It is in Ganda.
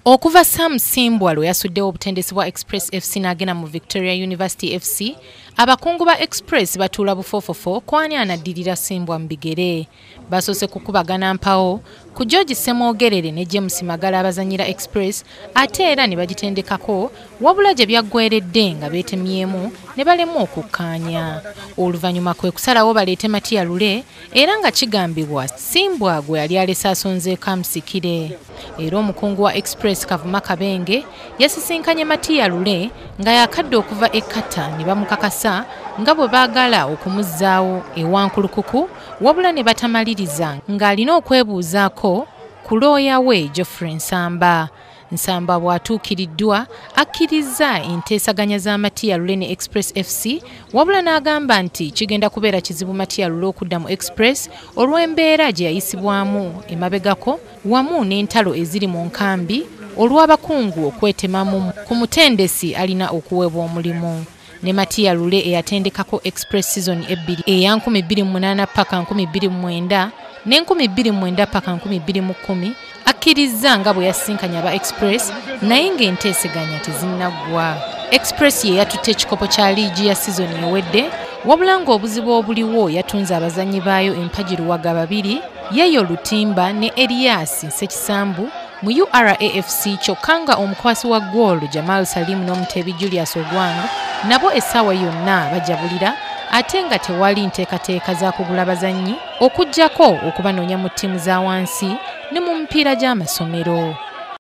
Okuva Sam Simbwa lwe yasuddewo obutendesi bwa Express FC n'agenda mu Victoria University FC, abakungu ba Express batuula bufoofofo kwani anaddirira Simbwa mu bigere. Basoose kukubagana mpawo ku George Semwogerere ne James Magala abazanyira Express, ate era ne bagitendekako wabula gye byaggweredde nga beetemyemu ne balemu okukkaanya. Oluvannyuma kwe kusalawo baleete Matia Lule era nga kigambibwa Simbwa gwe yali alese asonzeeko amusikire. Era omukungu wa Express Kavuma Kabenge yasisinkanye Matia Lule nga yakadde okuva ekkata ne bamukakasa nga bwe baagala okumuzzaawo ewankulukuku wabula ne batamaliriza ng'alina okwebuuzaako ku looya we Geoffrey Nsamba. Nsamba bw'atuukiriddwa akkiriza enteesaganya za Matia Lule ne Express FC wabula n'agamba nti kigenda kubeera kizibu Matia Lule okudda mu Express olw'embeera gye yayisibwamu emabegako wamu n'entalo eziri mu nkambi olw'abakungu okwetemamu ku mutendesi alina okuweebwa omulimu. Ne Matia Lule eyatendekako Express season 2 eya 2008 paka 2009 ne 2009 paka 2010 akkiriza nga bwe yasinkanya aba Express naye ng'enteeseganya tezinnaggwa. Express ye yatutte ekikopo kya liigi ya season ewedde wabula ng'obuzibu obuliwo yatunze abazannyi baayo empagiruwaga babiri, Yeyo Lutimba ne Elias Sekisambu mu URAFC kyokka nga omukwasi wa ggoolo Jamal Salim n'omuteebi Julius Ogwanga nabo essaawa yonna bajabulira ate nga tewali nteekateeka za kugula bazannyi okuggyako okubanoonya mu ttiimu za wansi ne mu mipiira gy'amasomero.